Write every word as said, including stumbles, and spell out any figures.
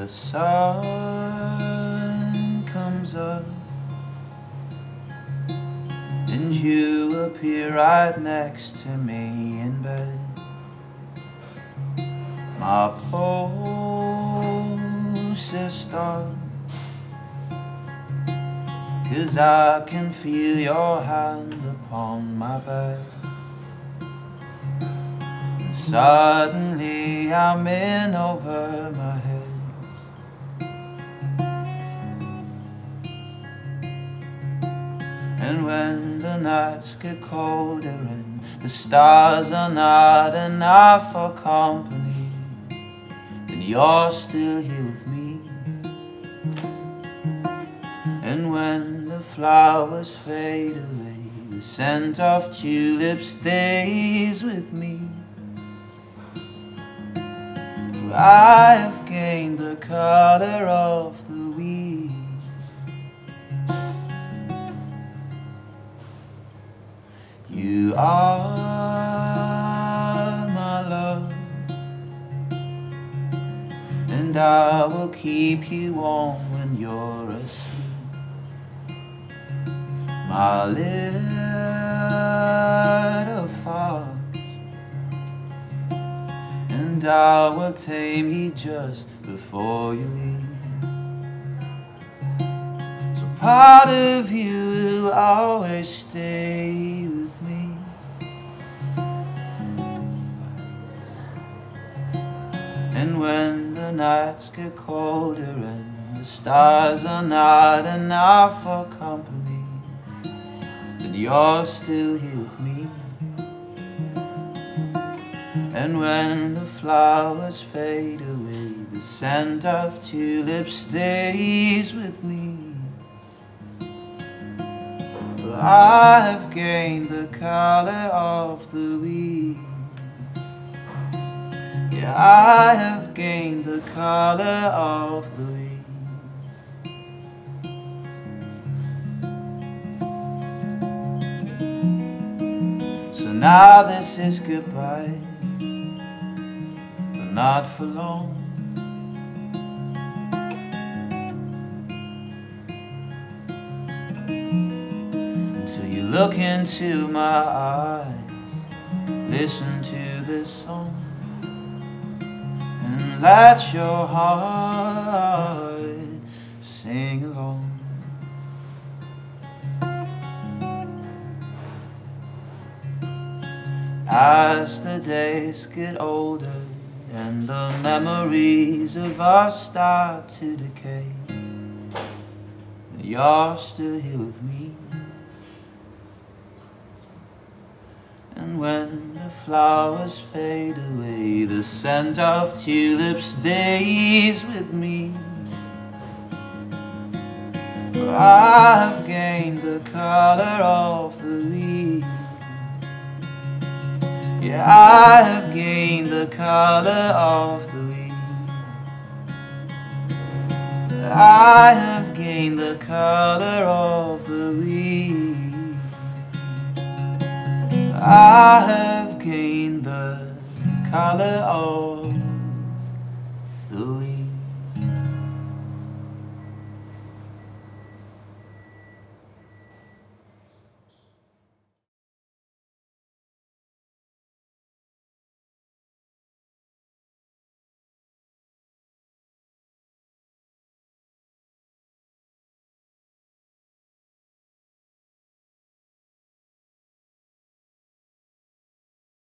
sun comes up and you appear right next to me in bed, my pulses stop, 'cause I can feel your hand upon my bed. And suddenly I'm in over my head. And when the nights get colder and the stars are not enough for company, then you're still here with me. And when the flowers fade away, the scent of tulips stays with me. For I have gained the color of the weed. You are my love, and I will keep you warm when you're asleep. My little fox, and I will tame you just before you leave. So part of you will always stay with me. And when the nights get colder and the stars are not enough for company, then you're still here with me. And when the flowers fade away, the scent of tulips stays with me. For I have gained the color of the weed. Yeah, I have gained the color of the weed. So now this is goodbye, but not for long. Until you look into my eyes, listen to this song, and let your heart sing along. As the days get older and the memories of us start to decay, you're still here with me. And when the flowers fade away, the scent of tulips stays with me. For I have gained the color of the weed. Yeah, I have gained the color of the weed. I have gained the color of the weed. I have gained the color of the weed.